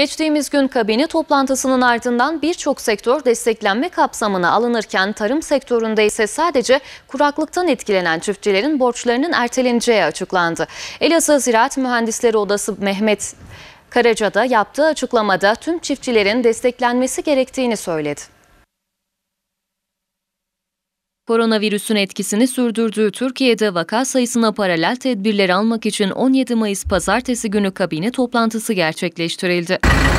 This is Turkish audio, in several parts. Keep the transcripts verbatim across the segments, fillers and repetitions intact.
Geçtiğimiz gün kabine toplantısının ardından birçok sektör desteklenme kapsamına alınırken tarım sektöründe ise sadece kuraklıktan etkilenen çiftçilerin borçlarının erteleneceği açıklandı. Elazığ Ziraat Mühendisleri Odası Mehmet Karaca da yaptığı açıklamada tüm çiftçilerin desteklenmesi gerektiğini söyledi. Koronavirüsün etkisini sürdürdüğü Türkiye'de vaka sayısına paralel tedbirler almak için on yedi Mayıs Pazartesi günü kabine toplantısı gerçekleştirildi.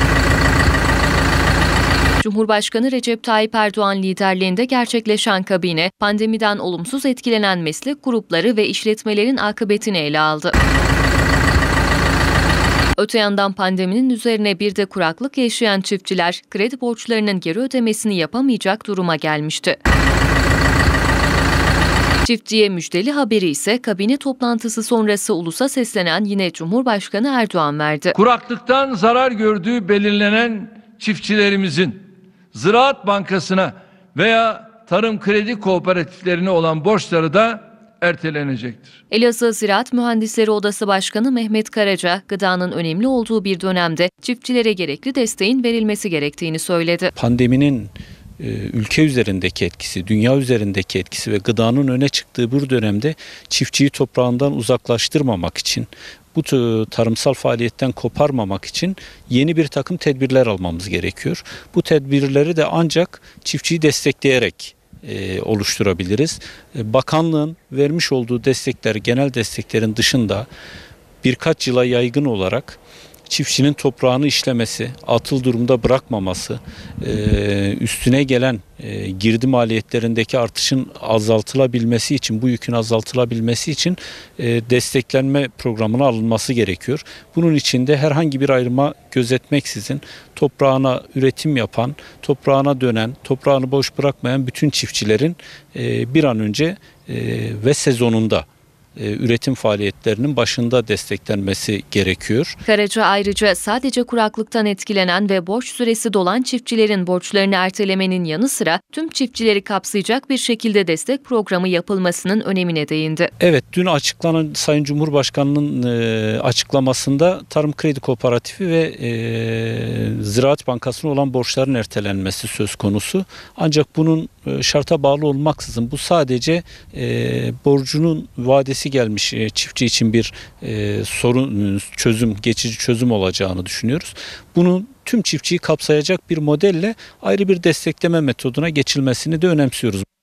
Cumhurbaşkanı Recep Tayyip Erdoğan liderliğinde gerçekleşen kabine, pandemiden olumsuz etkilenen meslek grupları ve işletmelerin akıbetini ele aldı. Öte yandan pandeminin üzerine bir de kuraklık yaşayan çiftçiler, kredi borçlarının geri ödemesini yapamayacak duruma gelmişti. Çiftçiye müjdeli haberi ise kabine toplantısı sonrası ulusa seslenen yine Cumhurbaşkanı Erdoğan verdi. Kuraklıktan zarar gördüğü belirlenen çiftçilerimizin Ziraat Bankası'na veya tarım kredi kooperatiflerine olan borçları da ertelenecektir. Elazığ Ziraat Mühendisleri Odası Başkanı Mehmet Karaca, gıdanın önemli olduğu bir dönemde çiftçilere gerekli desteğin verilmesi gerektiğini söyledi. Pandeminin ülke üzerindeki etkisi, dünya üzerindeki etkisi ve gıdanın öne çıktığı bu dönemde çiftçiyi toprağından uzaklaştırmamak için, bu tarımsal faaliyetten koparmamak için yeni bir takım tedbirler almamız gerekiyor. Bu tedbirleri de ancak çiftçiyi destekleyerek e, oluşturabiliriz. Bakanlığın vermiş olduğu destekler, genel desteklerin dışında birkaç yıla yaygın olarak çiftçinin toprağını işlemesi, atıl durumda bırakmaması, üstüne gelen girdi maliyetlerindeki artışın azaltılabilmesi için, bu yükün azaltılabilmesi için desteklenme programına alınması gerekiyor. Bunun için de herhangi bir ayrıma gözetmeksizin toprağına üretim yapan, toprağına dönen, toprağını boş bırakmayan bütün çiftçilerin bir an önce ve sezonunda üretim faaliyetlerinin başında desteklenmesi gerekiyor. Karaca ayrıca sadece kuraklıktan etkilenen ve borç süresi dolan çiftçilerin borçlarını ertelemenin yanı sıra tüm çiftçileri kapsayacak bir şekilde destek programı yapılmasının önemine değindi. Evet, dün açıklanan Sayın Cumhurbaşkanı'nın e, açıklamasında Tarım Kredi Kooperatifi ve e, Ziraat Bankası'na olan borçların ertelenmesi söz konusu. Ancak bunun e, şarta bağlı olmaksızın bu sadece e, borcunun vadesi gelmiş çiftçi için bir e, sorun çözüm, geçici çözüm olacağını düşünüyoruz. Bunun tüm çiftçiyi kapsayacak bir modelle ayrı bir destekleme metoduna geçilmesini de önemsiyoruz.